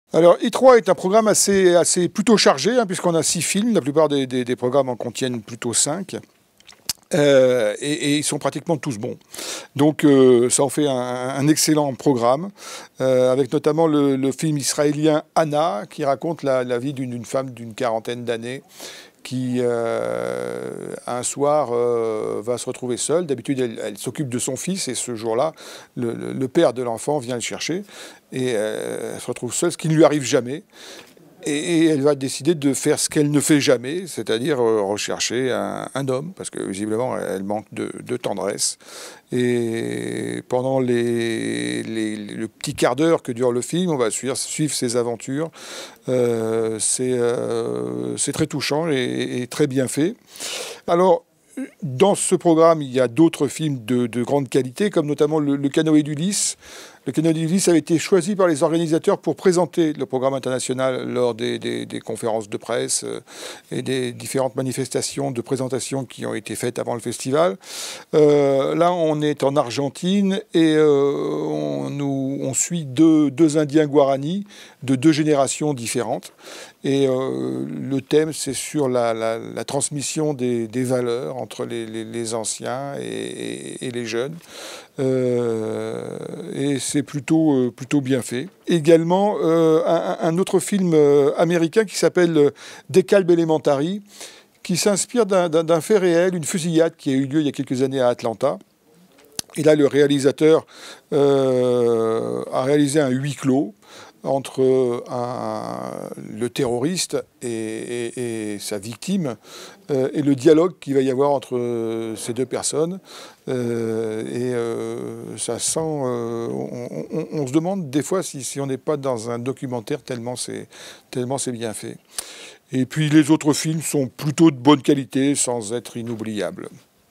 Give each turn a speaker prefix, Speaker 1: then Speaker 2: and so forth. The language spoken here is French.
Speaker 1: Alors, I3 est un programme assez plutôt chargé, hein, puisqu'on a 6 films. La plupart des programmes en contiennent plutôt 5. Et ils sont pratiquement tous bons. Donc ça en fait un excellent programme, avec notamment le film israélien Anna, qui raconte la vie d'une femme d'une quarantaine d'années, qui un soir va se retrouver seule. D'habitude, elle s'occupe de son fils, et ce jour-là, le père de l'enfant vient le chercher, et elle se retrouve seule, ce qui ne lui arrive jamais. Et elle va décider de faire ce qu'elle ne fait jamais, c'est-à-dire rechercher un homme, parce que visiblement elle manque de tendresse. Et pendant le petit quart d'heure que dure le film, on va suivre ses aventures. C'est très touchant et très bien fait. Alors, dans ce programme, il y a d'autres films de grande qualité, comme notamment le Canoë d'Ulysse. Le Canoë d'Ulysse avait été choisi par les organisateurs pour présenter le programme international lors des conférences de presse et des différentes manifestations de présentation qui ont été faites avant le festival. Là, on est en Argentine et on suit deux Indiens Guarani de 2 générations différentes. Et le thème, c'est sur la transmission des valeurs entre les anciens et les jeunes. Et c'est plutôt bien fait. Également, un autre film américain qui s'appelle DeKalb Elementary, qui s'inspire d'un fait réel, une fusillade qui a eu lieu il y a quelques années à Atlanta. Et là, le réalisateur a réalisé un huis clos entre le terroriste et sa victime, et le dialogue qu'il va y avoir entre ces deux personnes. Ça sent... on se demande des fois si on n'est pas dans un documentaire, tellement c'est bien fait. Et puis les autres films sont plutôt de bonne qualité, sans être inoubliables.